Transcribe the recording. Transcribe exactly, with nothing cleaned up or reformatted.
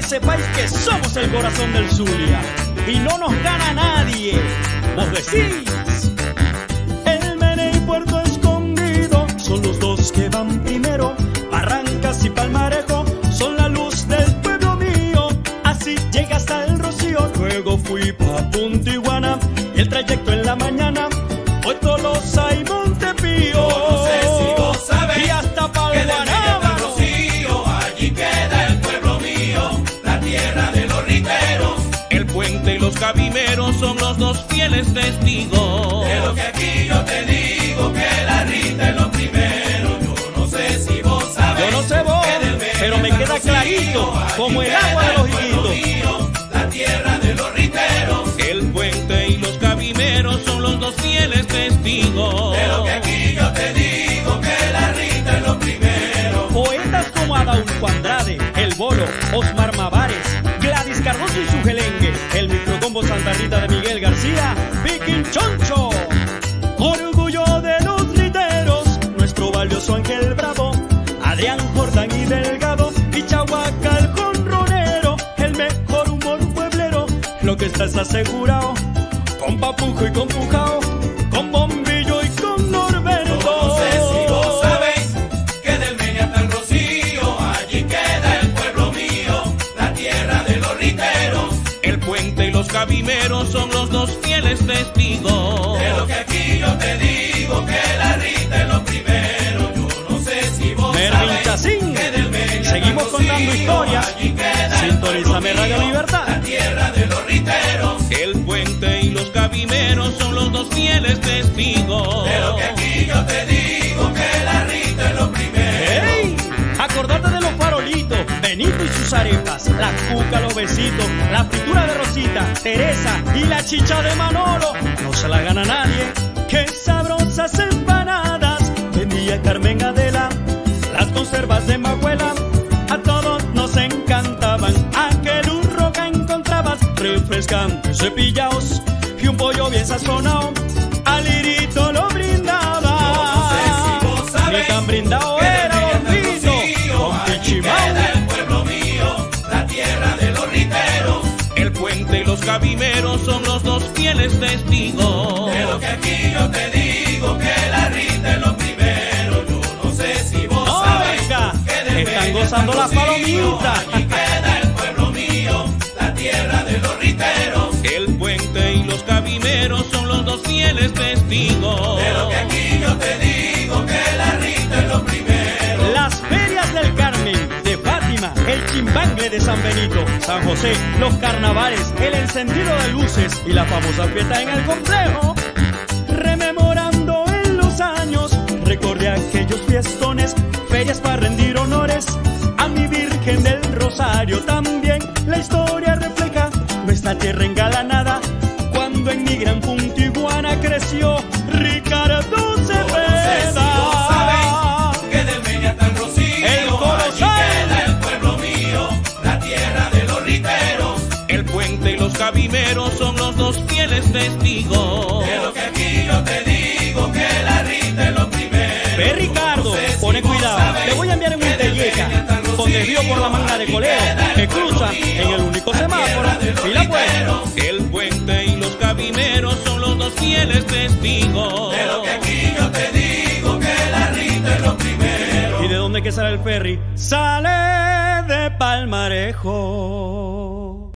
sepáis que somos el corazón del Zulia y no nos gana nadie. Vos decís. El Mene y Puerto Escondido son los dos que van primero. Barrancas y Palmarejo son la luz del pueblo mío. Así llega hasta el Rocío. Luego fui pa' Punta Iguana y el trayecto en la mañana fue Tolosa y Montepío. Yo no sé si vos sabés y hasta que del Mene hasta el Rocío allí queda el pueblo mío, la tierra de los riteros. El puente y los cabimeros son los dos fieles testigos de lo que aquí yo te digo, que la Rita es lo primero. Yo no sé si vos sabés. Yo no sé vos, pero me queda clarito, como el agua de los higuitos. La tierra de los riteros. El puente y los cabimeros son los dos fieles testigos de lo que aquí yo te digo, que la Rita es lo primero. Poetas como Adolfo Andrade, El Bolo, Osmar Mavares, Gladys Cardoso y su gelengue, el microcombo Santa Rita de Miguel García, Viking Choncho. Orgullo de los riteros, nuestro valioso Ángel Bravo, Adrián Jordán y Delgado, y Chahuaca el jonronero, el mejor humor pueblero. Lo que está es asegurado, con Papujo y con Pujao, con Bombillo y con Norberto. Yo no sé si vos sabéis que del Mene hasta el Rocío allí queda el pueblo mío, la tierra de los riteros. El puente y los cabimeros son los dos fieles testigos de lo que aquí yo te digo, que la Rita es lo primero. Yo no sé si vos Mervin Chacín. que del Mene hasta Seguimos el Rocío contando historias. allí queda el Sintonízame pueblo Radio mío, Libertad. la tierra de los riteros. El puente y los cabimeros son los dos fieles testigos de lo que aquí yo te digo, que la Rita es lo primero. ¡Ey! Acordate de los farolitos, Benito y sus arepas, la cuca, los besitos, la fritura de Rosita, Teresa y la chicha de Manolo. No se la gana nadie. Qué sabrosas empanadas vendía Carmen Adela, las conservas de Mahuela a todos nos encantaban. Aquel urro que encontrabas refrescantes, cepillaos y un pollo bien sazonado, al lirito lo brindaba. Yo no sé si vos sabés Ni tan brindado que era del Mene hasta el Bombito Rocío con allí Pichimao. queda el pueblo mío, la tierra de los riteros. El puente y los cabimeros son los dos fieles testigos de lo que aquí yo te digo, que la Rita es lo primero. Yo no sé si vos sabés Oiga, que del están Mene gozando hasta las el Rocío palomitas. allí queda el pueblo mío, la tierra de los riteros. El puente y los cabimeros son los dos fieles testigos de lo que aquí yo te digo, que la Rita es lo primero. Las ferias del Carmen, de Fátima, el chimbangle de San Benito, San José, los carnavales, el encendido de luces y la famosa fiesta en el complejo. Rememorando en los años, recordé aquellos fiestones, ferias para rendir honores a mi Virgen del Rosario. También la historia refleja nuestra tierra engalanada, cuando en mi gran Punta Iguana creció Ricardo Cepeda. Que del Mene hasta el Rocío El colosal. allí queda el pueblo mío, la tierra de los riteros. El puente y los cabimeros son los dos fieles testigos de lo que aquí yo te digo, que la Rita es lo primero. Ve Ricardo, No sé si pone vos cuidado, sabés te voy a enviar en un que del Mene telleca hasta el con desvío por la manga de Rocío coleo, allí queda que el pueblo cruza mío, en el único la semáforo tierra de los y la puerta. riteros. El puente y los cabimeros son los dos fieles testigos De lo que aquí yo te digo, que la Rita es lo primero. ¿Y de dónde que sale el ferry? Sale de Palmarejo.